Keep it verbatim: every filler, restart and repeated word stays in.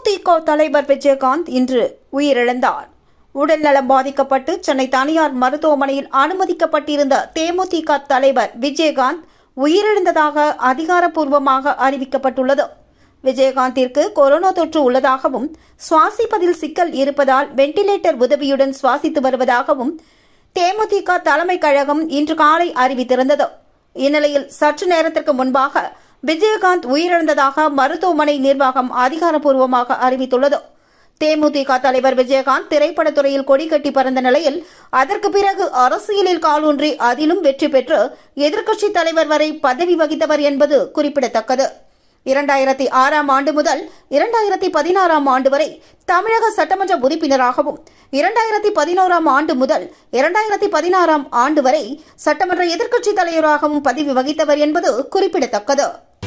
தேமுதிக தலைவர் விஜயகாந்த் இன்று உயிரிழந்தார். உடல்நலம் பாதிக்கப்பட்டு சென்னை தனியார் மருத்துவமனையில் அனுமதிக்கப்பட்டிருந்த தேமுதிக தலைவர் விஜயகாந்த் உயிரிழந்ததாக அதிகாரப்பூர்வமாக அறிவிக்கப்பட்டுள்ளது. விஜயகாந்திற்கு கொரோனா தொற்று உள்ளதாகவும் சுவாசிப்பதில் சிக்கல் இருப்பதால் வெண்டிலேட்டர் உதவியுடன் சுவாசித்து வருவதாகவும் தேமுதிக தலைமை கழகம் இன்று காலை அறிவித்திருந்தது. இந்நிலையில் சற்று நேரத்திற்கு முன்பாக விஜயகாந்த் உயிரிழந்ததாக மருத்துவமனை நிர்வாகம் அதிகாரப்பூர்வமாக அறிவித்துள்ளது. தேமுதிக தலைவர் விஜயகாந்த் திரைப்படத்துறையில் கொடி கட்டி பறந்த நிலையில் அதற்கு பிறகு அரசியலில் காலூன்றி அதிலும் வெற்றி பெற்று எதிர்க்கட்சித் தலைவர் வரை பதவி வகித்தவர் என்பது குறிப்பிடத்தக்கது. இரண்டாயிரத்தி ஆறாம் ஆண்டு முதல் இரண்டாயிரத்தி பதினாறாம் ஆண்டு வரை தமிழக சட்டமன்ற உறுப்பினராகவும் இரண்டாயிரத்தி பதினோராம் ஆண்டு முதல் இரண்டாயிரத்தி பதினாறாம் ஆண்டு வரை சட்டமன்ற எதிர்க்கட்சித் தலைவராகவும் பதவி வகித்தவர் என்பது குறிப்பிடத்தக்கது.